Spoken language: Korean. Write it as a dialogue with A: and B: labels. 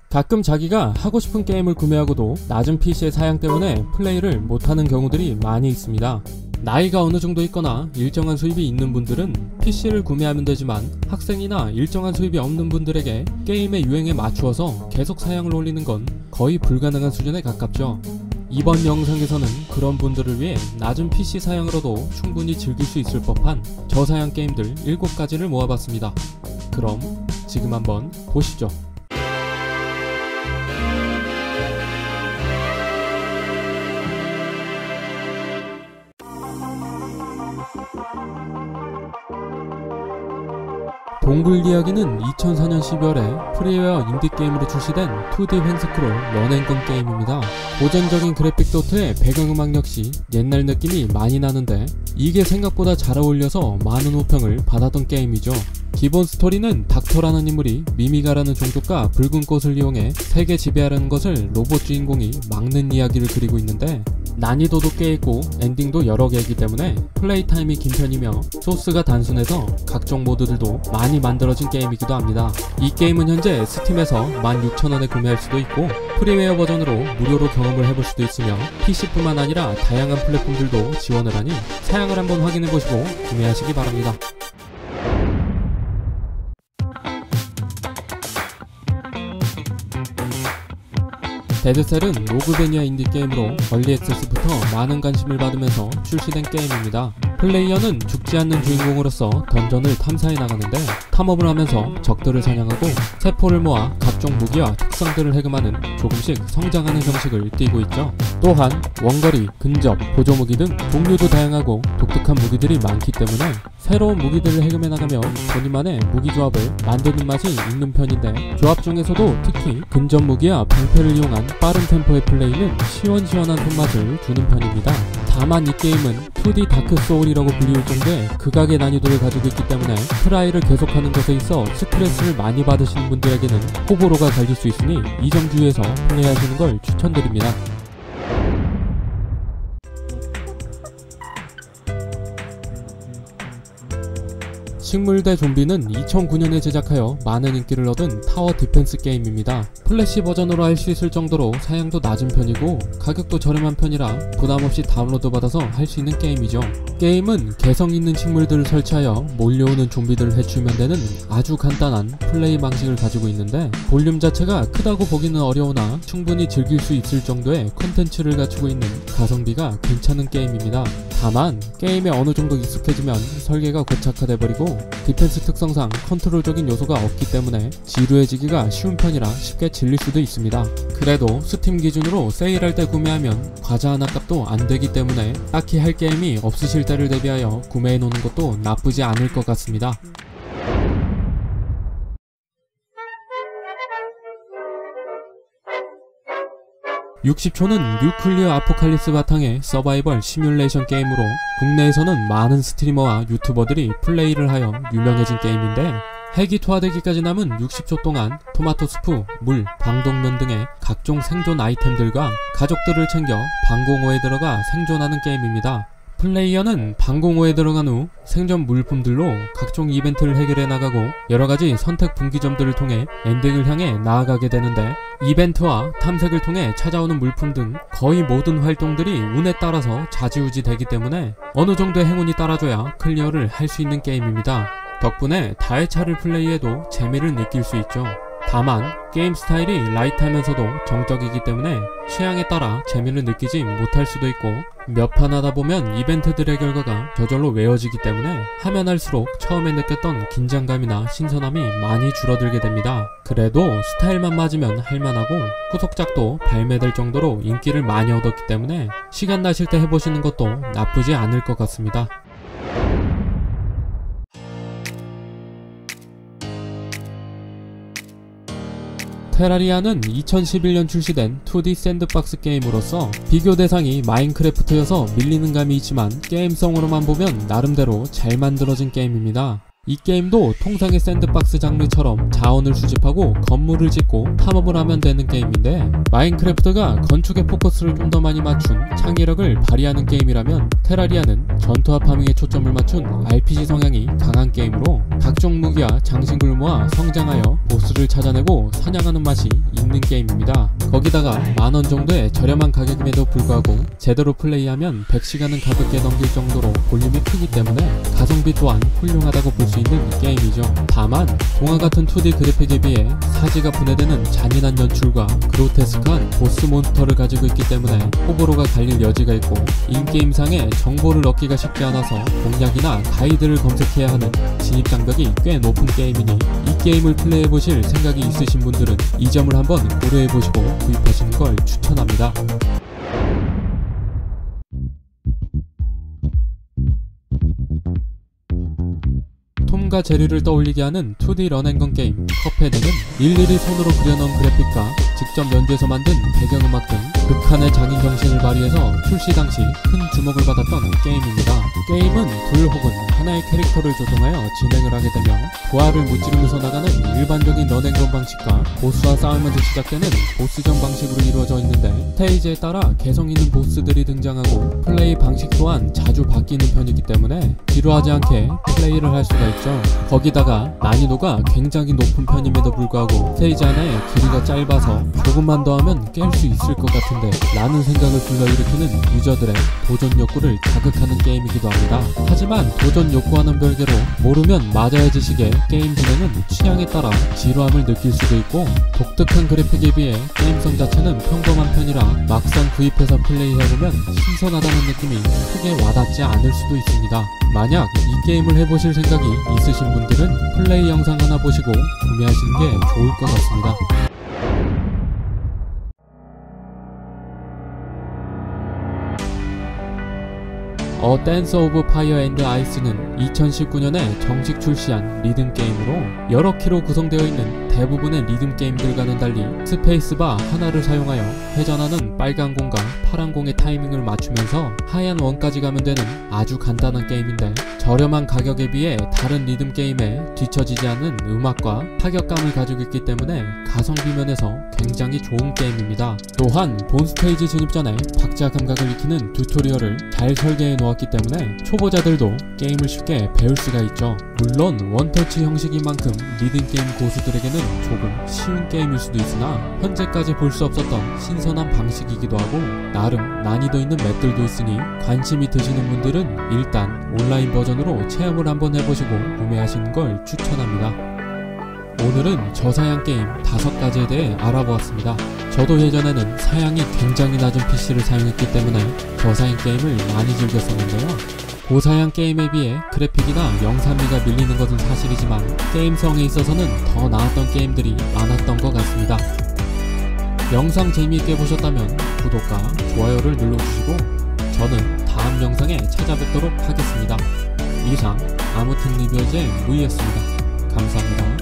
A: 가끔 자기가 하고 싶은 게임을 구매하고도 낮은 PC의 사양 때문에 플레이를 못하는 경우들이 많이 있습니다. 나이가 어느 정도 있거나 일정한 수입이 있는 분들은 PC를 구매하면 되지만 학생이나 일정한 수입이 없는 분들에게 게임의 유행에 맞추어서 계속 사양을 올리는 건 거의 불가능한 수준에 가깝죠. 이번 영상에서는 그런 분들을 위해 낮은 PC 사양으로도 충분히 즐길 수 있을 법한 저사양 게임들 7가지를 모아봤습니다. 그럼 지금 한번 보시죠. 동굴 이야기는 2004년 12월에 프리웨어 인디게임으로 출시된 2D 횡스크롤 런앤건 게임입니다. 고전적인 그래픽 도트의 배경음악 역시 옛날 느낌이 많이 나는데 이게 생각보다 잘 어울려서 많은 호평을 받았던 게임이죠. 기본 스토리는 닥터라는 인물이 미미가라는 종족과 붉은 꽃을 이용해 세계 지배하려는 것을 로봇 주인공이 막는 이야기를 그리고 있는데 난이도도 꽤 있고 엔딩도 여러 개이기 때문에 플레이 타임이 긴 편이며 소스가 단순해서 각종 모드들도 많이 만들어진 게임이기도 합니다. 이 게임은 현재 스팀에서 16,000원에 구매할 수도 있고 프리웨어 버전으로 무료로 경험을 해볼 수도 있으며 PC뿐만 아니라 다양한 플랫폼들도 지원을 하니 사양을 한번 확인해보시고 구매하시기 바랍니다. 데드셀은 로그베니아 인디게임으로 얼리 액세스부터 많은 관심을 받으면서 출시된 게임입니다. 플레이어는 죽지 않는 주인공으로서 던전을 탐사해 나가는데 탐험을 하면서 적들을 사냥하고 세포를 모아 각종 무기와 특성들을 해금하는 조금씩 성장하는 형식을 띠고 있죠. 또한 원거리, 근접, 보조무기 등 종류도 다양하고 독특한 무기들이 많기 때문에 새로운 무기들을 해금해 나가며 본인만의 무기 조합을 만드는 맛이 있는 편인데 조합 중에서도 특히 근접 무기와 방패를 이용한 빠른 템포의 플레이는 시원시원한 손맛을 주는 편입니다. 다만 이 게임은 2D 다크 소울이라고 불리울 정도의 극악의 난이도를 가지고 있기 때문에 트라이를 계속하는 것에 있어 스트레스를 많이 받으시는 분들에게는 호불호가 갈릴 수 있으니 이 점 주의해서 플레이하시는 걸 추천드립니다. 식물 대 좀비는 2009년에 제작하여 많은 인기를 얻은 타워 디펜스 게임입니다. 플래시 버전으로 할 수 있을 정도로 사양도 낮은 편이고 가격도 저렴한 편이라 부담없이 다운로드 받아서 할 수 있는 게임이죠. 게임은 개성 있는 식물들을 설치하여 몰려오는 좀비들을 해치우면 되는 아주 간단한 플레이 방식을 가지고 있는데 볼륨 자체가 크다고 보기는 어려우나 충분히 즐길 수 있을 정도의 콘텐츠를 갖추고 있는 가성비가 괜찮은 게임입니다. 다만 게임에 어느 정도 익숙해지면 설계가 고착화돼버리고 디펜스 특성상 컨트롤적인 요소가 없기 때문에 지루해지기가 쉬운 편이라 쉽게 질릴 수도 있습니다. 그래도 스팀 기준으로 세일할 때 구매하면 과자 하나 값도 안되기 때문에 딱히 할 게임이 없으실 때를 대비하여 구매해놓는 것도 나쁘지 않을 것 같습니다. (60초는) 뉴클리어 아포칼립스 바탕의 서바이벌 시뮬레이션 게임으로 국내에서는 많은 스트리머와 유튜버들이 플레이를 하여 유명해진 게임인데 핵이 투하되기까지 남은 60초 동안 토마토 스프, 물, 방독면 등의 각종 생존 아이템들과 가족들을 챙겨 방공호에 들어가 생존하는 게임입니다. 플레이어는 방공호에 들어간 후 생존 물품들로 각종 이벤트를 해결해 나가고 여러가지 선택 분기점들을 통해 엔딩을 향해 나아가게 되는데 이벤트와 탐색을 통해 찾아오는 물품 등 거의 모든 활동들이 운에 따라서 좌지우지 되기 때문에 어느 정도의 행운이 따라줘야 클리어를 할 수 있는 게임입니다. 덕분에 다회 차를 플레이해도 재미를 느낄 수 있죠. 다만 게임 스타일이 라이트하면서도 정적이기 때문에 취향에 따라 재미를 느끼지 못할 수도 있고 몇 판 하다보면 이벤트들의 결과가 저절로 외워지기 때문에 하면 할수록 처음에 느꼈던 긴장감이나 신선함이 많이 줄어들게 됩니다. 그래도 스타일만 맞으면 할만하고 후속작도 발매될 정도로 인기를 많이 얻었기 때문에 시간 나실 때 해보시는 것도 나쁘지 않을 것 같습니다. 테라리아는 2011년 출시된 2D 샌드박스 게임으로서 비교 대상이 마인크래프트여서 밀리는 감이 있지만 게임성으로만 보면 나름대로 잘 만들어진 게임입니다. 이 게임도 통상의 샌드박스 장르처럼 자원을 수집하고 건물을 짓고 탐험을 하면 되는 게임인데, 마인크래프트가 건축에 포커스를 좀 더 많이 맞춘 창의력을 발휘하는 게임이라면 테라리아는 전투와 파밍에 초점을 맞춘 RPG 성향이 강한 게임으로 각종 무기와 장식을 모아 성장하여 보스를 찾아내고 사냥하는 맛이 있는 게임입니다. 거기다가 만원 정도의 저렴한 가격임에도 불구하고 제대로 플레이하면 100시간은 가볍게 넘길 정도로 볼륨이 크기 때문에 가성비 또한 훌륭하다고 볼 수 있는 게임이죠. 다만 동화같은 2D 그래픽에 비해 사지가 분해되는 잔인한 연출과 그로테스크한 보스 몬스터를 가지고 있기 때문에 호불호가 갈릴 여지가 있고, 인게임상의 정보를 얻기가 쉽지 않아서 공략이나 가이드를 검색해야 하는 진입장벽이 꽤 높은 게임이니 이 게임을 플레이해보실 생각이 있으신 분들은 이 점을 한번 고려해보시고 구입하시는 걸 추천합니다. 톰과 제리를 떠올리게 하는 2D 런앤건 게임 컵헤드는 일일이 손으로 그려놓은 그래픽과 직접 연주해서 만든 배경음악 등 극한의 장인 정신을 발휘해서 출시 당시 큰 주목을 받았던 게임입니다. 게임은 둘 혹은 하나의 캐릭터를 조종하여 진행을 하게 되며 부하를 무찌르면서 나가는 일반적인 런앤건 방식과 보스와 싸우면서 시작되는 보스전 방식으로 이루어져 있는데, 스테이지에 따라 개성 있는 보스들이 등장하고 플레이 방식 또한 자주 바뀌는 편이기 때문에 지루하지 않게 플레이를 할 수가 있죠. 거기다가 난이도가 굉장히 높은 편임에도 불구하고 스테이지 하나의 길이가 짧아서 조금만 더 하면 깰 수 있을 것 같은데 라는 생각을 불러일으키는 유저들의 도전 욕구를 자극하는 게임이기도 합니다. 하지만 도전 욕구와는 별개로 모르면 맞아야지 식의 게임 진행은 취향에 따라 지루함을 느낄 수도 있고, 독특한 그래픽에 비해 게임성 자체는 평범한 편이라 막상 구입해서 플레이해보면 신선하다는 느낌이 크게 와닿지 않을 수도 있습니다. 만약 이 게임을 해보실 생각이 있으신 분들은 플레이 영상 하나 보시고 구매하시는 게 좋을 것 같습니다. 어 댄스 오브 파이어 앤드 아이스는 2019년에 정식 출시한 리듬 게임으로 여러 키로 구성되어 있는 대부분의 리듬 게임들과는 달리 스페이스바 하나를 사용하여 회전하는 빨간 공과 파란 공의 타이밍을 맞추면서 하얀 원까지 가면 되는 아주 간단한 게임인데, 저렴한 가격에 비해 다른 리듬 게임에 뒤처지지 않는 음악과 타격감을 가지고 있기 때문에 가성비 면에서 굉장히 좋은 게임입니다. 또한 본 스테이지 진입 전에 박자 감각을 익히는 튜토리얼을 잘 설계해 놓았기 때문에 초보자들도 게임을 쉽게 배울 수가 있죠. 물론 원터치 형식인 만큼 리듬게임 고수들에게는 조금 쉬운 게임일 수도 있으나 현재까지 볼 수 없었던 신선한 방식이기도 하고 나름 난이도 있는 맵들도 있으니 관심이 드시는 분들은 일단 온라인 버전으로 체험을 한번 해보시고 구매하시는 걸 추천합니다. 오늘은 저사양 게임 5가지에 대해 알아보았습니다. 저도 예전에는 사양이 굉장히 낮은 PC를 사용했기 때문에 저사양 게임을 많이 즐겼었는데요. 고사양 게임에 비해 그래픽이나 영상미가 밀리는 것은 사실이지만 게임성에 있어서는 더 나았던 게임들이 많았던 것 같습니다. 영상 재미있게 보셨다면 구독과 좋아요를 눌러주시고 저는 다음 영상에 찾아뵙도록 하겠습니다. 이상 아무튼 리뷰어즈의 무이였습니다. 감사합니다.